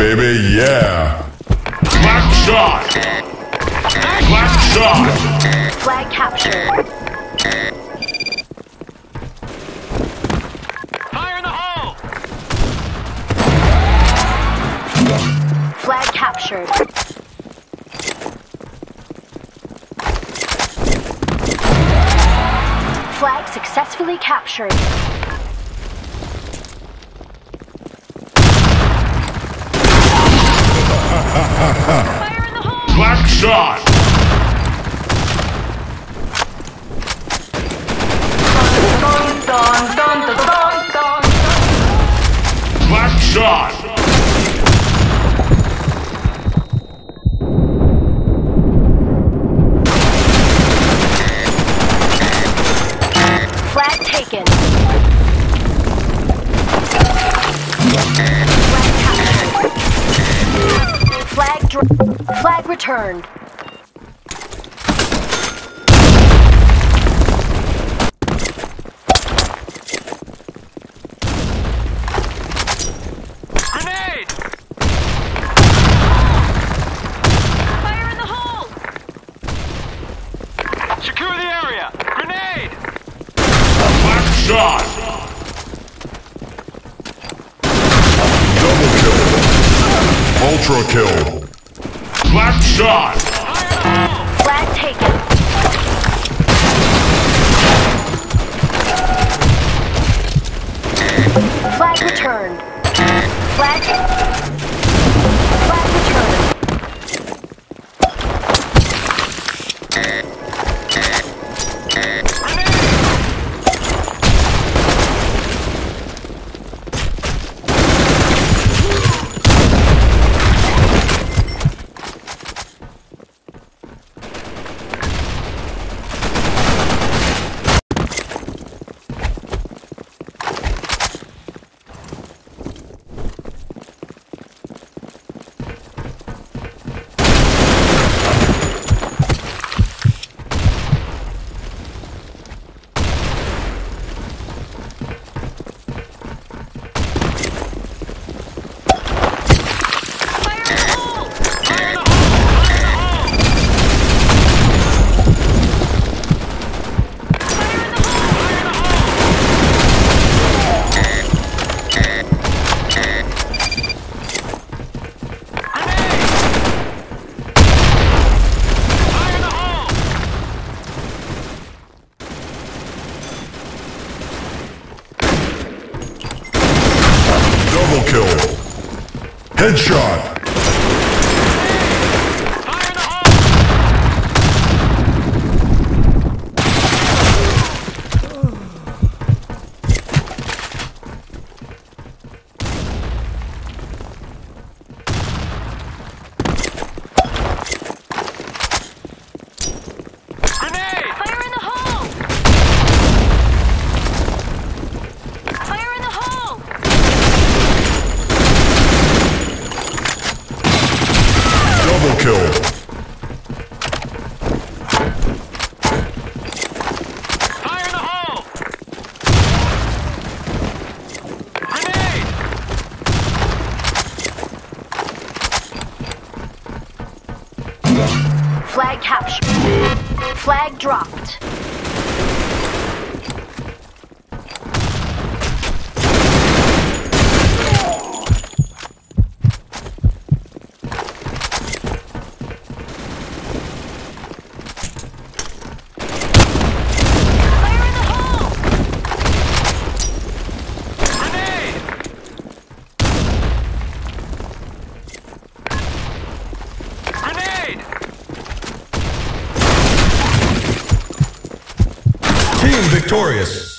baby, yeah! Black shot! Black shot! Flag captured. Fire in the hole! Flag captured. Flag successfully captured. Fire in the hole! Black shot! Black shot! Flag taken. Flag captured. Flag returned. Grenade! Fire in the hole! Secure the area! Grenade! Black shot! Double kill! Ultra kill! Black shot! Flag taken. Flag returned. Flag returned. Double kill! Headshot! Double kill! Fire in the hole! Grenade! Flag captured. Flag dropped. Team victorious!